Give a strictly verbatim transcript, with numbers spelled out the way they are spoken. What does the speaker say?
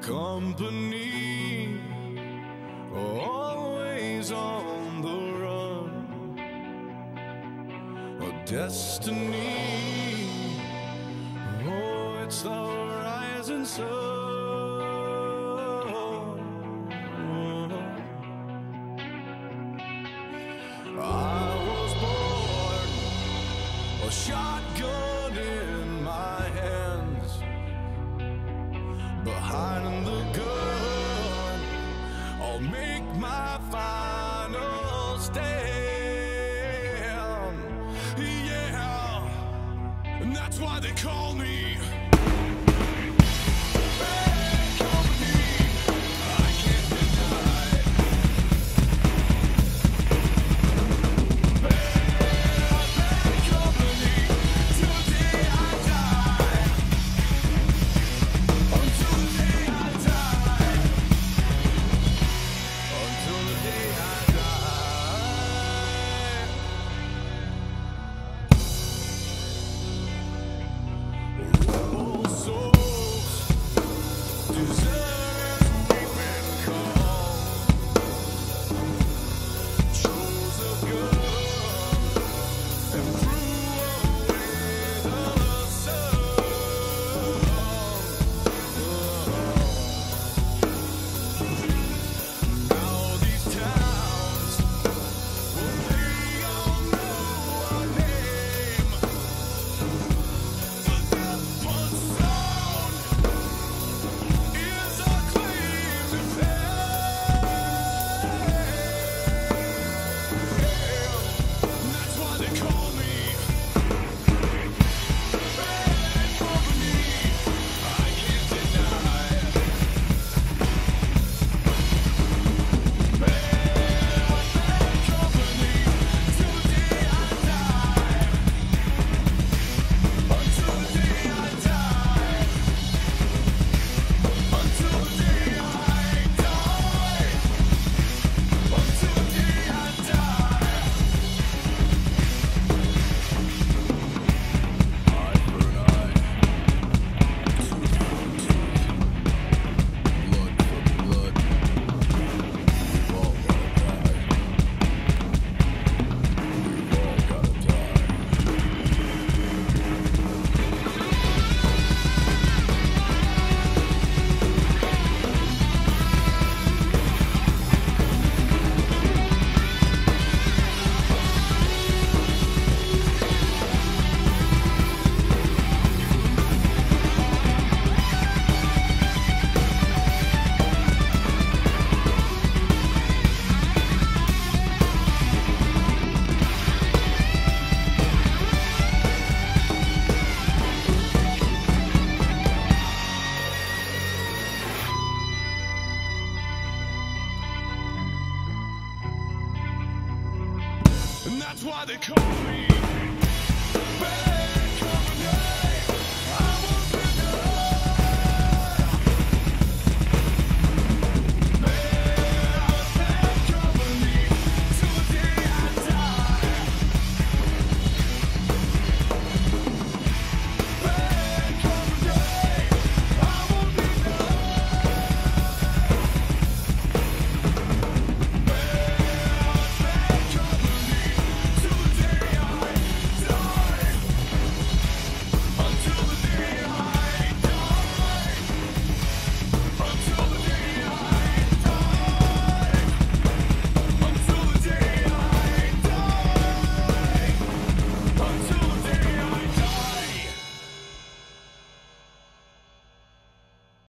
company, always on the run, a destiny. Oh, it's the rising sun. I was born, a shotgun in my hands, behind the gun, I'll make my final stand. Yeah, and that's why they call me bad company. I can't deny bad, bad company. Today I die. Until the day I die. Until the day I die. Rebel souls deserve we've called. Chose a gun and threw away the sun. Now these towns, well, they all know our name. The death punch sound is our claim to fame. That's why they call me bad company. I can't deny bad, bad company. Today I die. Until the day I die. Until the day I die. Until the day I die. Eye for an eye, tooth for a tooth, blood for blood. We've all gotta die. We've all gotta die. And that's why they call me